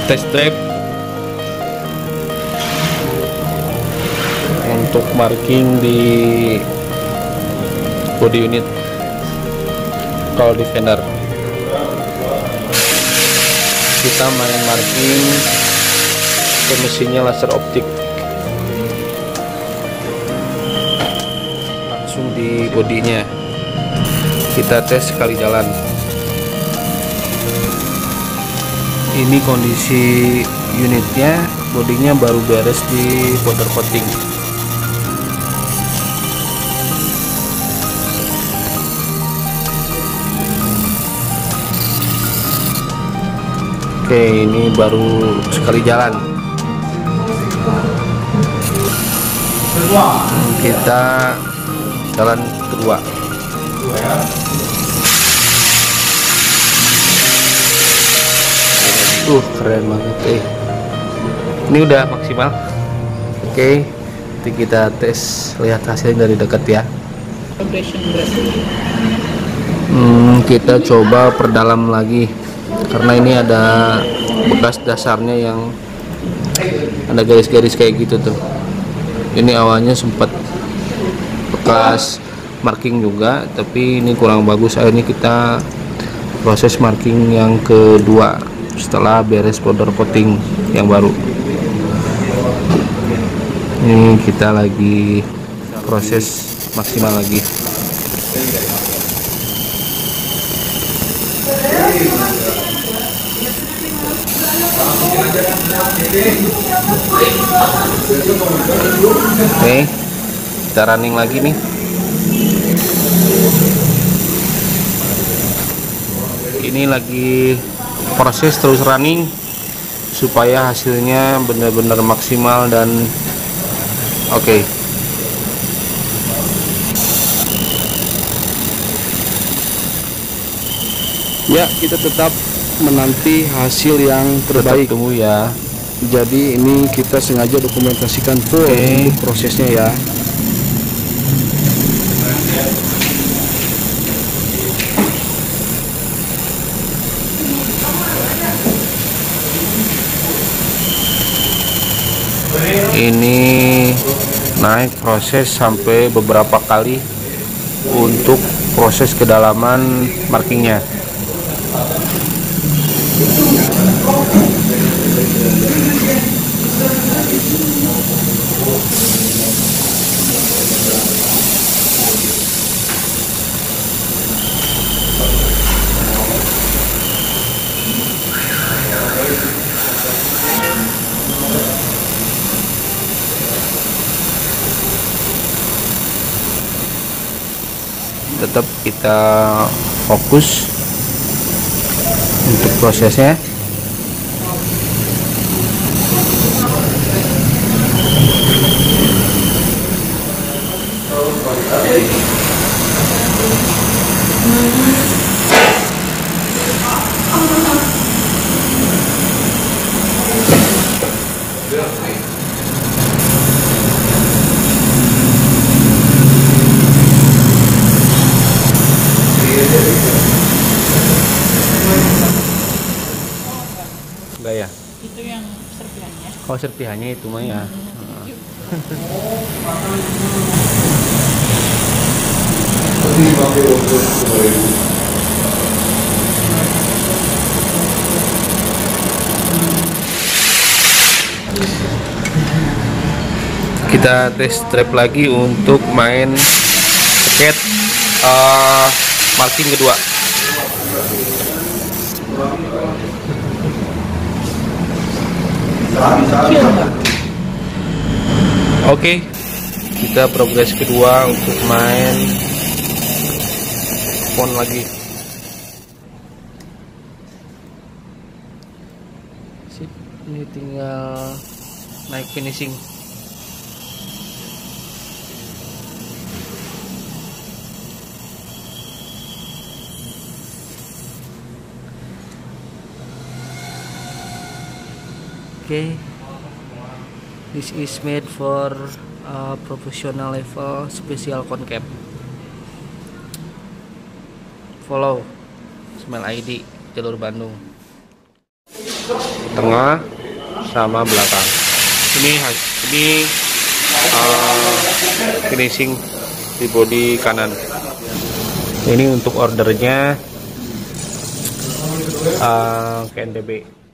test drive untuk marking di body unit Call Defender. Kita main marking ke mesinnya laser optik, langsung di bodinya kita tes sekali jalan. Ini kondisi unitnya, bodinya baru beres di powder coating. Oke, ini baru sekali jalan. Kita jalan kedua. Keren banget. Ini udah maksimal. Oke, nanti kita tes, lihat hasilnya dari dekat ya. Kita coba perdalam lagi, karena ini ada bekas dasarnya yang ada garis-garis kayak gitu tuh. Ini awalnya sempat bekas marking juga, tapi ini kurang bagus. Akhirnya kita proses marking yang kedua setelah beres powder coating yang baru. Ini kita lagi proses maksimal lagi. Oke, kita running lagi nih. Ini lagi proses terus running supaya hasilnya benar-benar maksimal dan oke. Ya, kita tetap menanti hasil yang terbaik. Tetap tunggu ya. Jadi ini kita sengaja dokumentasikan full untuk prosesnya ya. Ini naik proses sampai beberapa kali untuk proses kedalaman markingnya. Tetap kita fokus untuk prosesnya. Enggak ya? Itu yang serpihannya. Oh, serpihannya itu mah ya. Kita tes strap lagi untuk main skate marking kedua. Oke, kita progres kedua untuk main pon lagi. Sip, ini tinggal naik finishing. Okay, this is made for professional level special concave. Follow Smile ID jalur Bandung. tengah sama belakang. Ini finishing di bodi kanan. Ini untuk ordernya KNDB.